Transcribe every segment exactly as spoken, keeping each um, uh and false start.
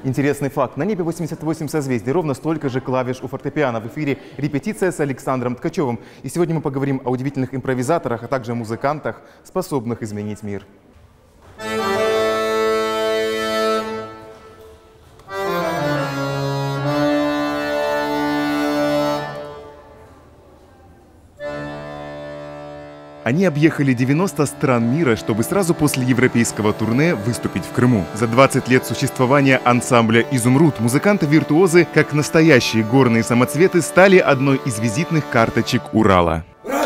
Интересный факт. На небе восемьдесят восемь созвездий, ровно столько же клавиш у фортепиано. В эфире репетиция с Александром Ткачевым. И сегодня мы поговорим о удивительных импровизаторах, а также музыкантах, способных изменить мир. Они объехали девяносто стран мира, чтобы сразу после европейского турне выступить в Крыму. За двадцать лет существования ансамбля «Изумруд» музыканты-виртуозы, как настоящие горные самоцветы, стали одной из визитных карточек Урала.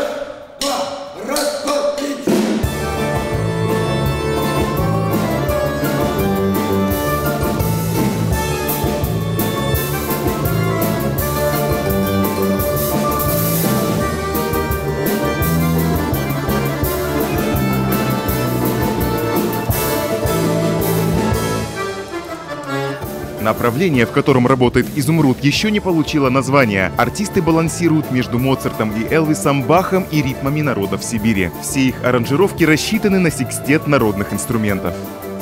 Направление, в котором работает «Изумруд», еще не получило названия. Артисты балансируют между Моцартом и Элвисом, Бахом и ритмами народов Сибири. Все их аранжировки рассчитаны на секстет народных инструментов.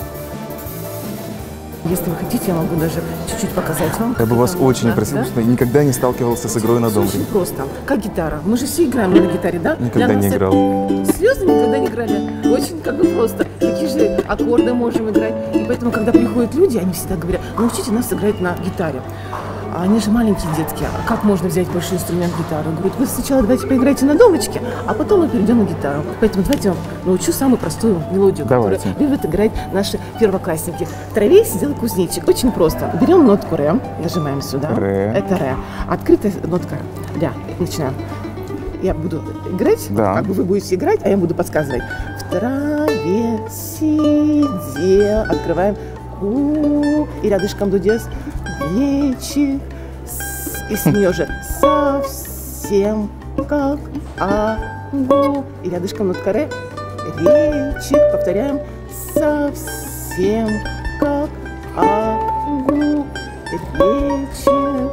Если вы хотите, я могу даже чуть-чуть показать вам. Я бы вас очень да, просил, да? потому что никогда не сталкивался с игрой на домбре. Очень просто. Как гитара. Мы же все играем на гитаре, да? Никогда не играл. Серьезно, никогда не играли? Очень как бы просто. Какие же аккорды можем играть. И поэтому, когда приходят люди, они всегда говорят: научите нас играть на гитаре. А они же маленькие детки. А как можно взять большой инструмент гитару? Говорят: вы сначала давайте поиграйте на домбочке, а потом мы перейдем на гитару. Поэтому давайте я вам научу самую простую мелодию, давайте. Которую любят играть наши первоклассники. В траве сидел кузнечик. Очень просто. Берем нотку ре, нажимаем сюда. Ре. Это ре. Открытая нотка ля. Начинаем. Я буду играть, да. Как бы вы будете играть, а я буду подсказывать. В траве сидел. Открываем. У, и рядышком дудес. Вечик, и с нее же совсем как агу, и рядышком нотка ре, речик, повторяем, совсем как агу, речик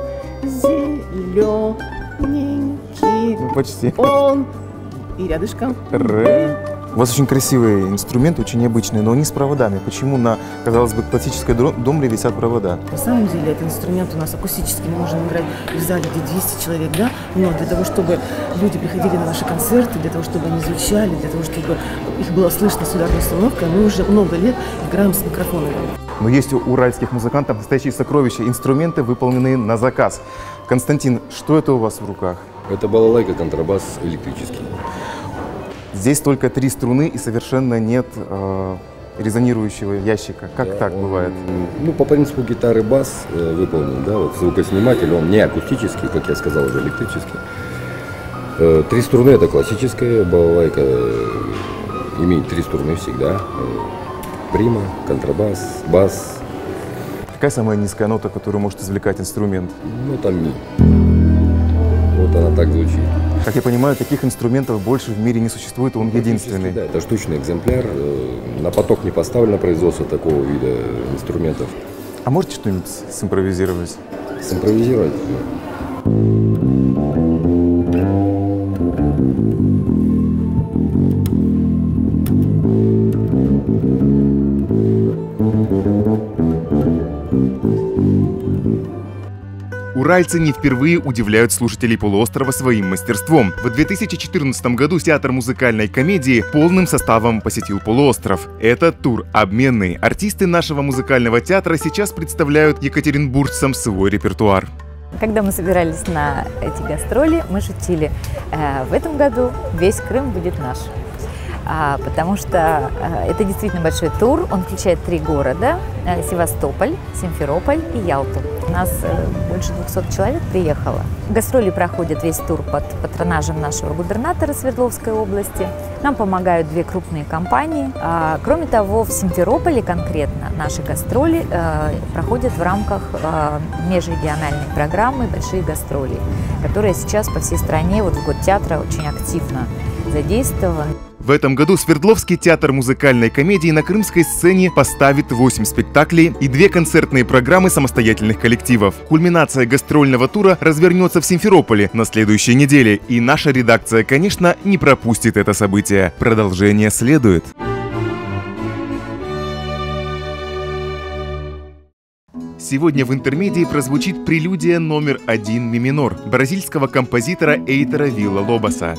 зелененький, ну, почти. Он, и рядышком ре. У вас очень красивые инструменты, очень необычные, но они с проводами. Почему на, казалось бы, классической домбре висят провода? На самом деле, этот инструмент у нас акустический, мы можем играть в зале, где двести человек, да? Но для того, чтобы люди приходили на наши концерты, для того, чтобы они звучали, для того, чтобы их было слышно с ударной установкой, мы уже много лет играем с микрофонами. Но есть у уральских музыкантов настоящие сокровища, инструменты, выполненные на заказ. Константин, что это у вас в руках? Это балалайка, контрабас электрический. Здесь только три струны и совершенно нет э, резонирующего ящика. Как да, так он, бывает? Ну, по принципу гитары бас э, выполнен, да, вот звукосниматель, он не акустический, как я сказал, уже электрический. Э, три струны — это классическая, балалайка э, имеет три струны всегда. Э, прима, контрабас, бас. Какая самая низкая нота, которую может извлекать инструмент? Ну, там ми. Вот она так звучит. Как я понимаю, таких инструментов больше в мире не существует, он единственный. Да, это штучный экземпляр. На поток не поставлено производство такого вида инструментов. А можете что-нибудь симпровизировать? Симпровизировать? Уральцы не впервые удивляют слушателей полуострова своим мастерством. В две тысячи четырнадцатом году театр музыкальной комедии полным составом посетил полуостров. Это тур обменный. Артисты нашего музыкального театра сейчас представляют екатеринбуржцам свой репертуар. Когда мы собирались на эти гастроли, мы шутили: э, в этом году весь Крым будет наш. А, потому что а, это действительно большой тур. Он включает три города: а, Севастополь, Симферополь и Ялту. У нас а, больше двухсот человек приехало. Гастроли проходят весь тур под патронажем нашего губернатора Свердловской области. Нам помогают две крупные компании. А, кроме того, в Симферополе конкретно наши гастроли а, проходят в рамках а, межрегиональной программы «Большие гастроли», которая сейчас по всей стране, вот в год театра, очень активно задействована. В этом году Свердловский театр музыкальной комедии на крымской сцене поставит восемь спектаклей и две концертные программы самостоятельных коллективов. Кульминация гастрольного тура развернется в Симферополе на следующей неделе, и наша редакция, конечно, не пропустит это событие. Продолжение следует. Сегодня в интермедии прозвучит прелюдия номер один ми минор бразильского композитора Эйтера Вилла-Лобоса.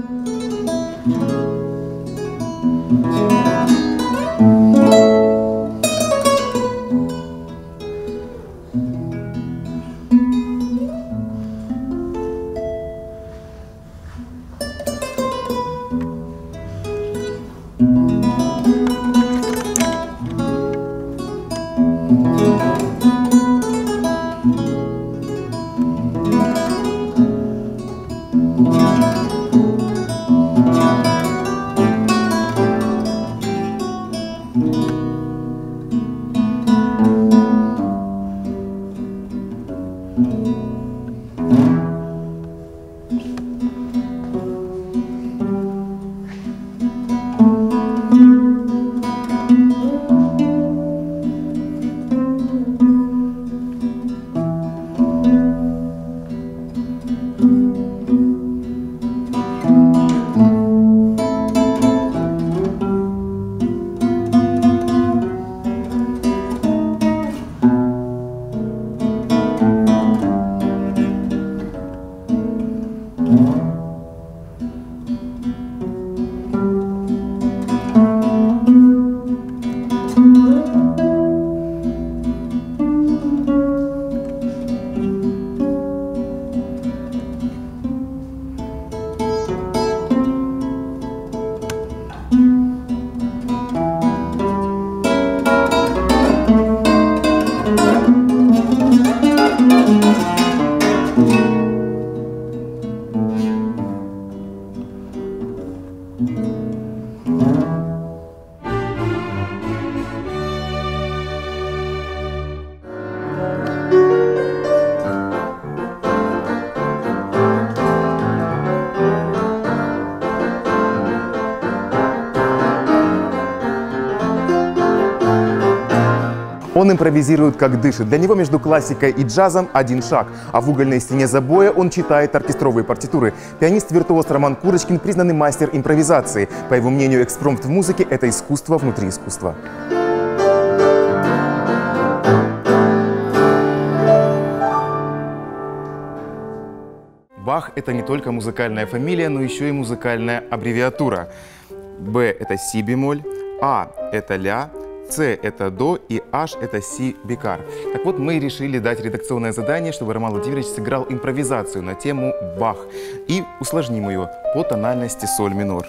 Он импровизирует, как дышит. Для него между классикой и джазом один шаг. А в угольной стене забоя он читает оркестровые партитуры. Пианист-виртуоз Роман Курочкин – признанный мастер импровизации. По его мнению, экспромт в музыке – это искусство внутри искусства. Бах – это не только музыкальная фамилия, но еще и музыкальная аббревиатура. Б – это си-бемоль, А – это ля, С – это до и H – это си бикар. Так вот, мы решили дать редакционное задание, чтобы Роман Владимирович сыграл импровизацию на тему Бах. И усложним ее по тональности соль минор.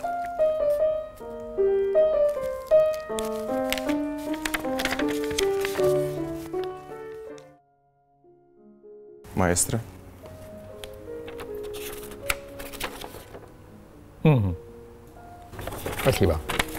Маэстро. Угу. Спасибо.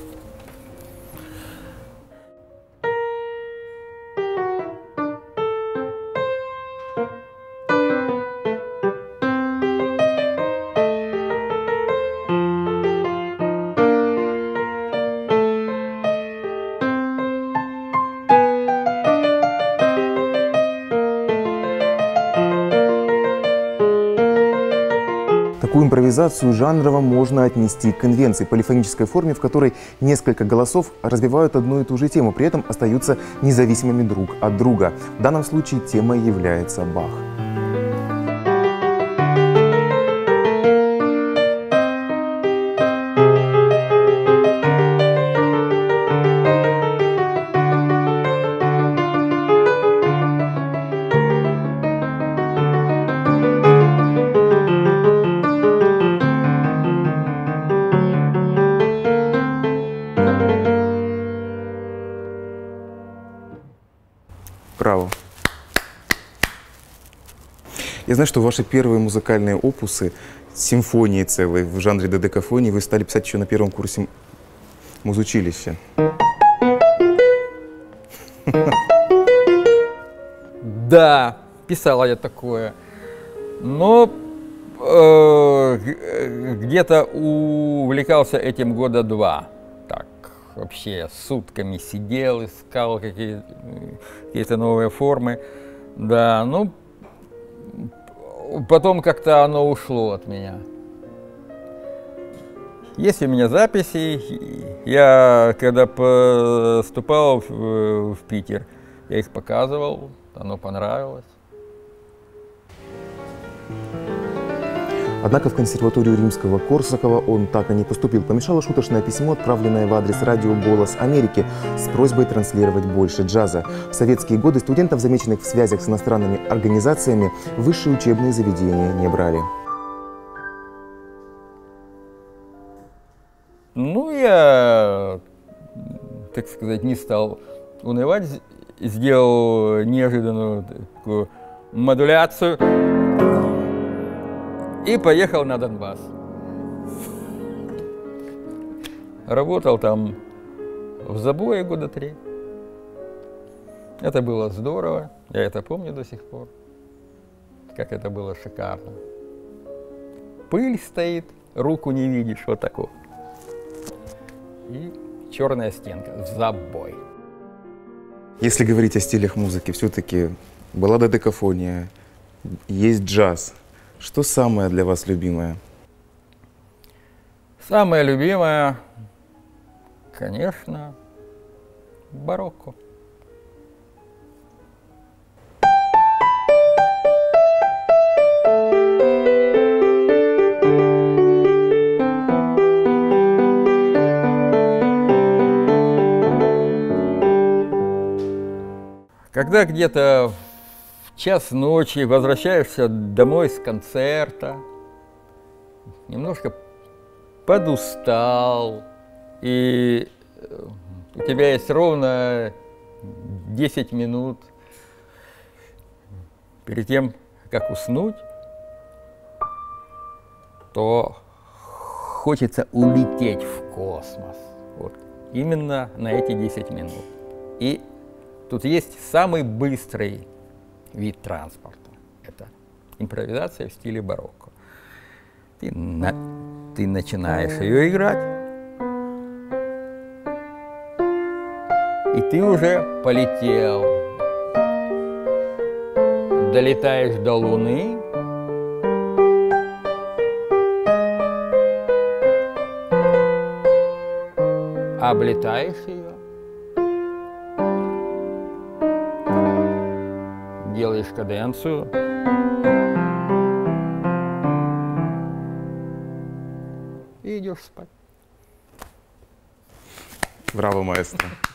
Такую импровизацию жанрово можно отнести к конвенции, полифонической форме, в которой несколько голосов развивают одну и ту же тему, при этом остаются независимыми друг от друга. В данном случае темой является Бах. Браво. Я знаю, что ваши первые музыкальные опусы, симфонии целые в жанре додекафонии, вы стали писать еще на первом курсе музучилища. Да, писала я такое. Но э, где-то увлекался этим года два. Так, вообще сутками сидел, искал какие-то какие-то новые формы. Да, ну, потом как-то оно ушло от меня. Есть у меня записи. Я, когда поступал в, в Питер, я их показывал. оно понравилось. Однако в консерваторию Римского-Корсакова он так и не поступил. Помешало шуточное письмо, отправленное в адрес радио «Голос Америки» с просьбой транслировать больше джаза. В советские годы студентов, замеченных в связях с иностранными организациями, высшие учебные заведения не брали. Ну, я, так сказать, не стал унывать, сделал неожиданную такую модуляцию и поехал на Донбасс. Работал там в забое года три. Это было здорово, я это помню до сих пор, как это было шикарно. Пыль стоит, руку не видишь, вот такой. И черная стенка, забой. Если говорить о стилях музыки, все-таки баллада декафония, есть джаз. Что самое для вас любимое? Самое любимое, конечно, барокко. Когда где-то в час ночи возвращаешься домой с концерта, немножко подустал, и у тебя есть ровно десять минут перед тем, как уснуть, то хочется улететь в космос. Вот. Именно на эти десять минут. И тут есть самый быстрый вид транспорта. Это импровизация в стиле барокко. Ты, на, ты начинаешь ее играть, и ты уже полетел. Долетаешь до Луны, облетаешь ее, делаешь каденцию, и идешь спать. Браво, маэстро.